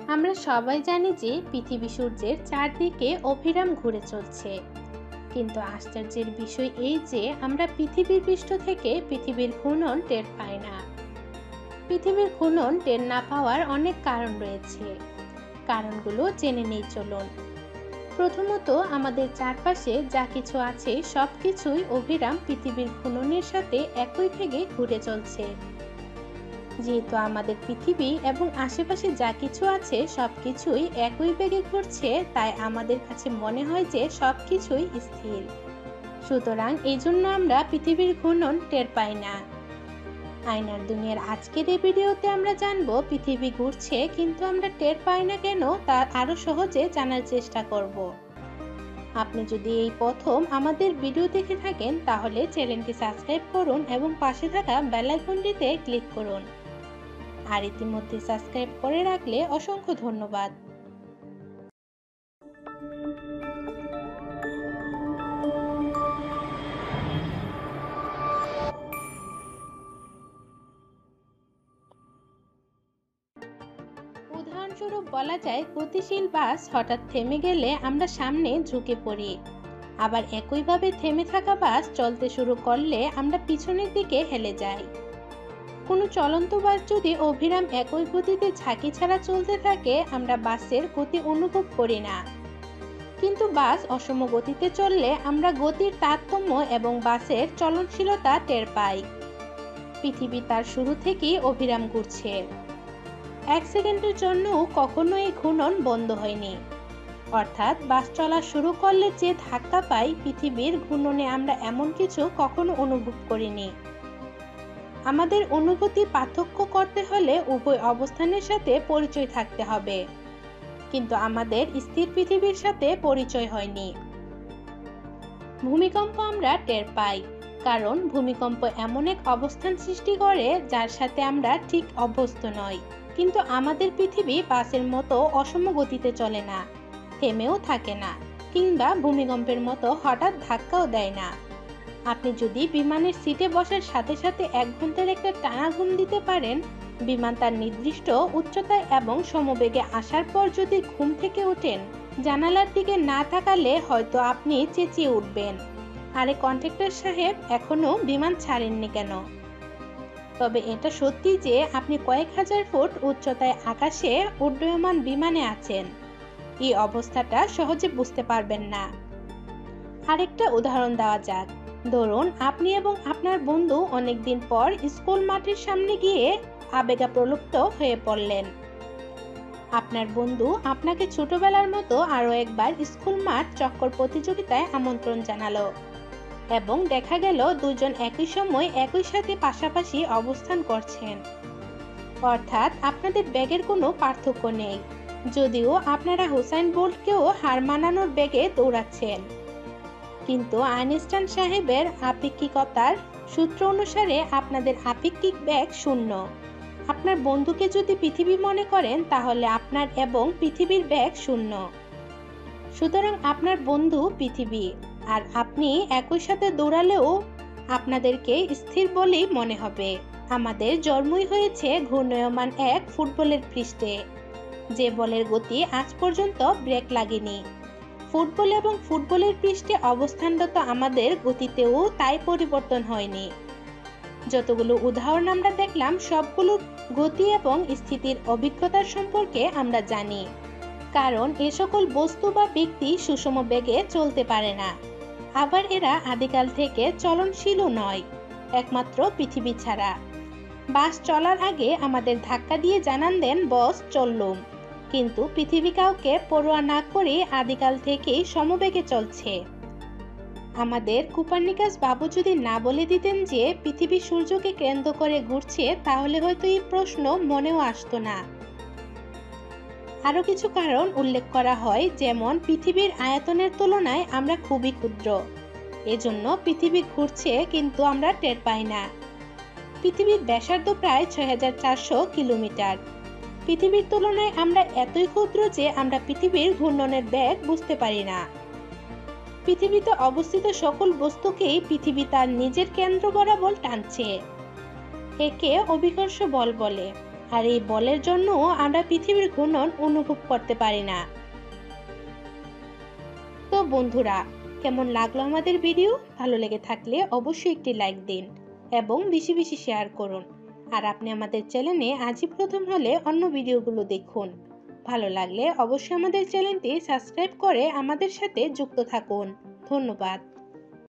আমরা সবাই জানি যে পৃথিবী সূর্যের চারদিকে অবিরাম ঘুরে চলছে, কিন্তু আশ্চর্যের বিষয় এই যে আমরা পৃথিবীর পৃষ্ঠ থেকে পৃথিবীর ঘূর্ণন টের পাই না। পৃথিবীর ঘূর্ণন টের না পাওয়ার অনেক কারণ রয়েছে। কারণগুলো জেনে নেই চলুন। প্রথমত, আমাদের চারপাশে যা কিছু আছে সবকিছুই অবিরাম পৃথিবীর ঘূর্ণনের সাথে একই বেগে ঘুরে চলছে। যেহেতু আমাদের পৃথিবী এবং আশেপাশে যা কিছু আছে সবকিছুই একই বেগে ঘুরছে, তাই আমাদের কাছে মনে হয় যে সবকিছুই স্থির। সুতরাং এই জন্য আমরা পৃথিবীর ঘূর্ণন টের পাই না। আয়নার দুনিয়ার আজকের এই ভিডিওতে আমরা জানবো পৃথিবী ঘুরছে কিন্তু আমরা টের পাই না কেন, তা আরো সহজে জানার চেষ্টা করব। আপনি যদি এই প্রথম আমাদের ভিডিও দেখে থাকেন তাহলে চ্যানেলটি সাবস্ক্রাইব করুন এবং পাশে থাকা বেল আইকনটিতে ক্লিক করুন। আর ইতিমধ্যে সাবস্ক্রাইব করে রাখলে অসংখ্য ধন্যবাদ। উদাহরণস্বরূপ বলা যায়, গতিশীল বাস হঠাৎ থেমে গেলে আমরা সামনে ঝুঁকে পড়ি, আবার একইভাবে থেমে থাকা বাস চলতে শুরু করলে আমরা পিছনের দিকে হেলে যাই। কোনো চলন্ত বাস যদি অবিরাম একই গতিতে ঝাঁকি ছাড়া চলতে থাকে আমরা বাসের গতি অনুভব করি না, কিন্তু বাস অসম গতিতে চললে আমরা গতির তারতম্য এবং বাসের চলনশীলতা টের পাই। পৃথিবী তার শুরু থেকেই অবিরাম ঘুরছে। 1 সেকেন্ডের জন্য কখনো এই ঘূর্ণন বন্ধ হয়নি। অর্থাৎ বাস চলা শুরু করলে যে ধাক্কা পাই, পৃথিবীর ঘূর্ণনে আমরা এমন কিছু কখনো অনুভব করিনি। আমাদের অনুভূতি পার্থক্য করতে হলে উভয় অবস্থানের সাথে পরিচয় থাকতে হবে, কিন্তু আমাদের স্থির পৃথিবীর সাথে পরিচয় হয়নি। ভূমিকম্প আমরা টের পাই, কারণ ভূমিকম্প এমন এক অবস্থান সৃষ্টি করে যার সাথে আমরা ঠিক অভ্যস্ত নই। কিন্তু আমাদের পৃথিবী বাসের মতো অসম গতিতে চলে না, থেমেও থাকে না, কিংবা ভূমিকম্পের মতো হঠাৎ ধাক্কাও দেয় না। আপনি যদি বিমানের সিটে বসার সাথে সাথে 1 ঘন্টার একটা টানা ঘুম দিতে পারেন, বিমান তার নির্দিষ্ট উচ্চতায় এবং সমবেগে আসার পর যদি ঘুম থেকে ওঠেন, জানালার দিকে না তাকালে হয়তো আপনি চেঁচিয়ে উঠবেন, আরে কন্ট্রাক্টর সাহেব এখনো বিমান ছাড়েননি কেন? তবে এটা সত্যি যে আপনি কয়েক হাজার ফুট উচ্চতায় আকাশে উড্ডয়মান বিমানে আছেন। এই অবস্থাটা সহজে বুঝতে পারবেন না। আরেকটা উদাহরণ দেওয়া যাক। ধরুন আপনি এবং আপনার বন্ধু অনেকদিন পর স্কুল মাঠের সামনে গিয়ে আবেগপ্রলুব্ধ হয়ে পড়লেন। আপনার বন্ধু আপনাকে ছোটবেলার মতো আরো একবার স্কুল মাঠ চক্কর প্রতিযোগিতায় আমন্ত্রণ জানালো এবং দেখা গেল দুজন একই সময় একই সাথে পাশাপাশি অবস্থান করছেন। অর্থাৎ আপনাদের বেগের কোনো পার্থক্য নেই, যদিও আপনারা হুসাইন বোল্টকেও হার মানানোর বেগে দৌড়াচ্ছেন। কিন্তু আইনস্টাইন সাহেবের আপেক্ষিকতার সূত্র অনুসারে আপনাদের আপেক্ষিক বেগ 0। আপনার বন্ধুকে যদি পৃথিবী মনে করেন তাহলে আপনার এবং পৃথিবীর বেগ 0। সুতরাং আপনার বন্ধু পৃথিবী আর আপনি একই সাথে দৌড়ালেও আপনাদেরকে স্থির বলেই মনে হবে। আমাদের জন্মই হয়েছে ঘূর্ণায়মান এক ফুটবলের পৃষ্ঠে, যে বলের গতি আজ পর্যন্ত ব্রেক লাগেনি। ফুটবল এবং ফুটবলের পৃষ্ঠে অবস্থানরত আমাদের গতিতেও তাই পরিবর্তন হয়নি। যতগুলো উদাহরণ আমরা দেখলাম সবগুলো গতি এবং স্থিতির অভিজ্ঞতার সম্পর্কে আমরা জানি, কারণ এ সকল বস্তু বা ব্যক্তি সুষম বেগে চলতে পারে না। আবার এরা আদিকাল থেকে চলনশীলও নয়, একমাত্র পৃথিবী ছাড়া। বাস চলার আগে আমাদের ধাক্কা দিয়ে জানান দেন বস চললুম, কিন্তু পৃথিবী কাউকে পরোয়া না করে আদিকাল থেকেই সমবেগে চলছে। আমাদের কোপার্নিকাস বাবু যদি না বলে দিতেন যে পৃথিবী সূর্যকে কেন্দ্র করে ঘুরছে, তাহলে হয়তো এই প্রশ্ন মনেও আসতো না। আরো কিছু কারণ উল্লেখ করা হয়, যেমন পৃথিবীর আয়তনের তুলনায় আমরা খুবই ক্ষুদ্র, এজন্য পৃথিবী ঘুরছে কিন্তু আমরা টের পাই না। পৃথিবীর ব্যাসার্ধ প্রায় 6400 কিলোমিটার। পৃথিবীর তুলনায় আমরা এতই ক্ষুদ্র যে আমরা পৃথিবীর ঘূর্ণনের বেগ বুঝতে পারি না। পৃথিবীতে অবস্থিত সকল বস্তুকেই পৃথিবী তার নিজের কেন্দ্র বরাবর টানছে। একে অভিকর্ষ বল বলে। আর এই বলের জন্য আমরা পৃথিবীর ঘূর্ণন অনুভব করতে পারি না। তো বন্ধুরা, কেমন লাগলো আমাদের ভিডিও? ভালো লেগে থাকলে অবশ্যই একটি লাইক দিন এবং বেশি বেশি শেয়ার করুন। আর আপনি আমাদের চ্যানেলে আজই প্রথম হলে অন্য ভিডিওগুলো দেখুন। ভালো লাগলে অবশ্যই আমাদের চ্যানেলটি সাবস্ক্রাইব করে আমাদের সাথে যুক্ত থাকুন। ধন্যবাদ।